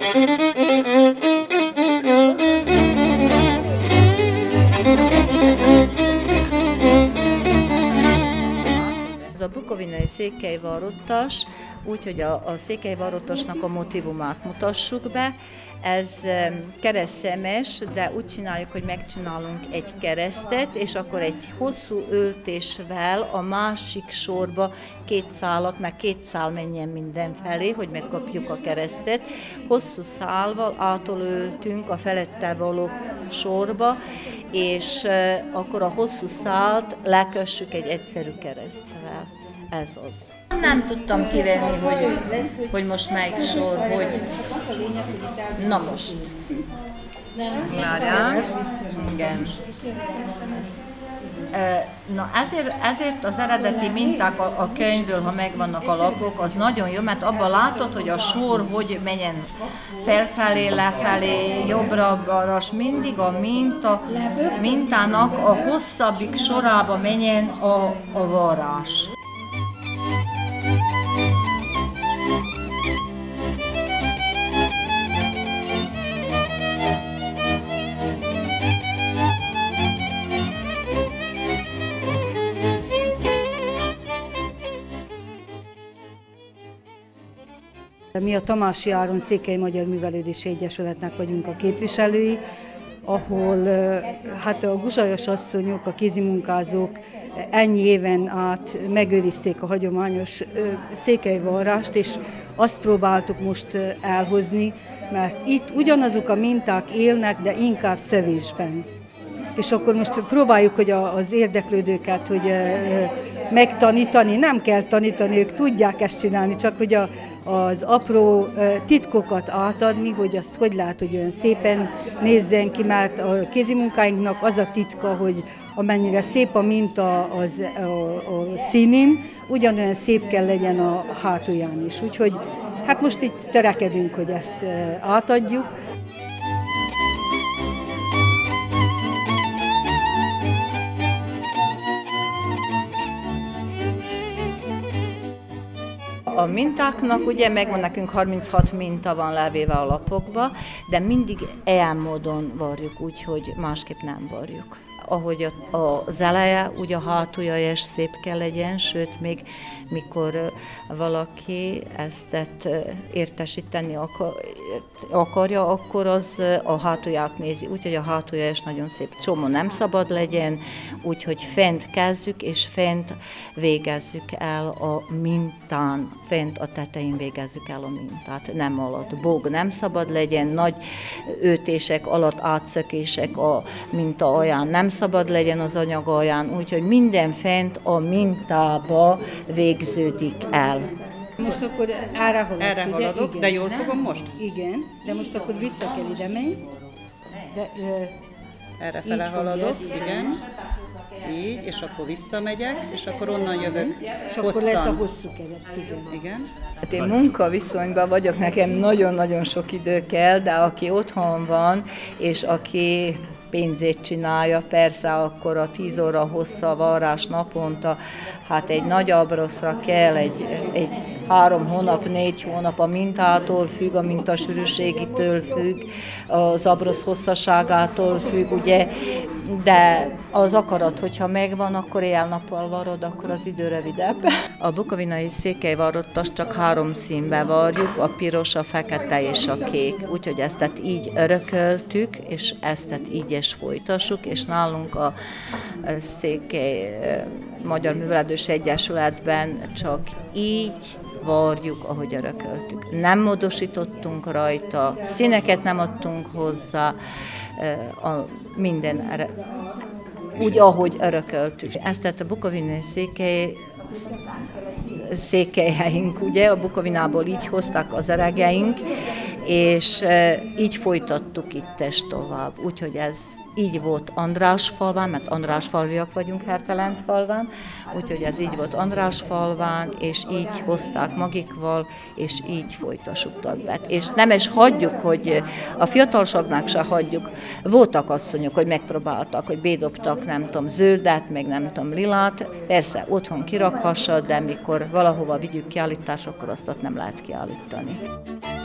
Ez a bukovinai székelyvarottas, úgyhogy a székelyvarottasnak a motivumát mutassuk be. Ez keresztszemes, de úgy csináljuk, hogy megcsinálunk egy keresztet, és akkor egy hosszú öltésvel a másik sorba két szálat, meg két szál menjen mindenfelé, hogy megkapjuk a keresztet. Hosszú szálval átöltünk a felette való sorba, és akkor a hosszú szált lekössük egy egyszerű keresztvel. Ez az. Nem tudtam kivenni, hogy most melyik sor, hogy... Na most. Várjál. Igen. Na ezért az eredeti minták a könyvből, ha megvannak a lapok, az nagyon jó, mert abban látod, hogy a sor hogy menjen felfelé, lefelé, jobbra-balra, mindig a mintának a hosszabbik sorába menjen a varrás. Mi a Tamási Áron Székely Magyar Művelődési Egyesületnek vagyunk a képviselői, ahol hát a guzsajos asszonyok, a kézimunkázók ennyi éven át megőrizték a hagyományos székelyvarrást, és azt próbáltuk most elhozni, mert itt ugyanazok a minták élnek, de inkább szövésben. És akkor most próbáljuk, hogy az érdeklődőket, hogy megtanítani, nem kell tanítani, ők tudják ezt csinálni, csak hogy az apró titkokat átadni, hogy azt hogy lehet, hogy olyan szépen nézzen ki, mert a kézimunkáinknak az a titka, hogy amennyire szép a minta a színén, ugyanolyan szép kell legyen a hátulján is. Úgyhogy hát most itt törekedünk, hogy ezt átadjuk. A mintáknak ugye megvan, nekünk 36 minta van levéve a lapokba, de mindig ilyen módon varjuk, úgyhogy másképp nem varjuk. Ahogy az eleje, úgy a hátulja is szép kell legyen, sőt, még mikor valaki ezt értesíteni akarja, akkor az a hátulját nézi, úgyhogy a hátulja is nagyon szép. Csomó nem szabad legyen, úgyhogy fent kezdjük, és fent végezzük el a mintán, fent a tetején végezzük el a mintát, nem alatt. Bóg nem szabad legyen, nagy ötések alatt átszökések a minta alján nem szabad legyen az anyag alján, úgyhogy minden fent a mintába végződik el. Most akkor erre haladok, igen, de jól fogom most? Igen, de most akkor vissza kell ide menni. Erre fele haladok, igen. Így, és akkor visszamegyek, és akkor onnan jövök és akkor lesz a hosszú kereszt, igen. Hát én munkaviszonyban vagyok, nekem nagyon-nagyon sok idő kell, de aki otthon van, és aki pénzét csinálja, persze akkor a 10 óra hossza varrás naponta, hát egy nagy abroszra kell, egy 3 hónap, 4 hónap a mintától függ, a mintasűrűségitől függ, az abrosz hosszaságától függ, ugye, de az akarat, hogyha megvan, akkor éjjel-nappal varod, akkor az idő rövidebb. A bukovinai székelyvarottas csak 3 színben varjuk, a piros, a fekete és a kék. Úgyhogy ezt így örököltük, és ezt így is folytassuk, és nálunk a Székely Magyar Művelődési Egyesületben csak így varjuk, ahogy örököltük. Nem módosítottunk rajta, színeket nem adtunk hozzá, minden úgy, ahogy örököltük. Ezt tett a bukovinai székelyheink, ugye, a Bukovinából így hozták az öregeink, és így folytattuk itt is tovább. Úgyhogy ez így volt Andrásfalván, mert Andrásfalviak vagyunk Hertelendfalván, úgyhogy ez így volt Andrásfalván, és így hozták magikval, és így folytassuk többet. És nem is hagyjuk, hogy a fiatalságnak se hagyjuk. Voltak asszonyok, hogy megpróbáltak, hogy bédobtak, nem tudom, zöldet, meg nem tudom, lilát. Persze, otthon kirakhassad, de mikor valahova vigyük kiállításra, akkor azt ott nem lehet kiállítani.